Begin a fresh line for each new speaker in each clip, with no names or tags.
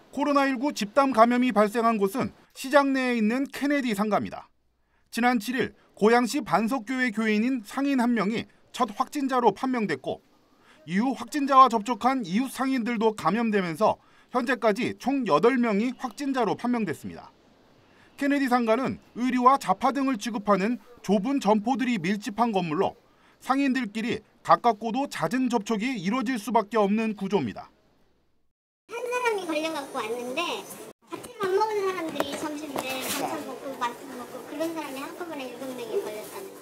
코로나19 집단 감염이 발생한 곳은 시장 내에 있는 케네디 상가입니다. 지난 7일 고양시 반석교회 교인인 상인 한 명이 첫 확진자로 판명됐고 이후 확진자와 접촉한 이웃 상인들도 감염되면서 현재까지 총 8명이 확진자로 판명됐습니다. 케네디 상가는 의류와 잡화 등을 취급하는 좁은 점포들이 밀집한 건물로 상인들끼리 가깝고도 잦은 접촉이 이루어질 수밖에 없는 구조입니다.
한 사람이 걸려갖고 왔는데 같이 밥 먹은 사람들이 점심 때 반찬 먹고 맛있게 먹고 그런 사람이 한꺼번에 7명이 걸렸다는 거예요.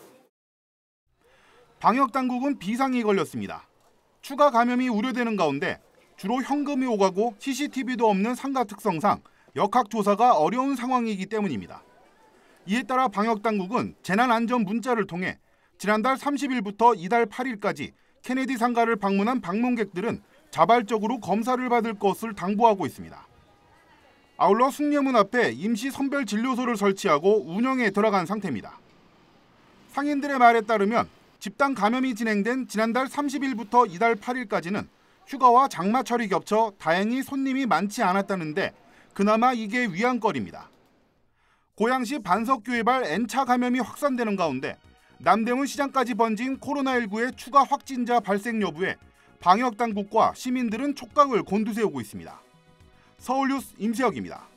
방역당국은 비상이 걸렸습니다. 추가 감염이 우려되는 가운데 주로 현금이 오가고 CCTV도 없는 상가 특성상 역학조사가 어려운 상황이기 때문입니다. 이에 따라 방역당국은 재난안전 문자를 통해 지난달 30일부터 이달 8일까지 케네디 상가를 방문한 방문객들은 자발적으로 검사를 받을 것을 당부하고 있습니다. 아울러 숭례문 앞에 임시 선별진료소를 설치하고 운영에 들어간 상태입니다. 상인들의 말에 따르면 집단 감염이 진행된 지난달 30일부터 이달 8일까지는 휴가와 장마철이 겹쳐 다행히 손님이 많지 않았다는데 그나마 이게 위안거리입니다. 고양시 반석교회발 N차 감염이 확산되는 가운데 남대문 시장까지 번진 코로나19의 추가 확진자 발생 여부에 방역당국과 시민들은 촉각을 곤두세우고 있습니다. 서울뉴스 임세혁입니다.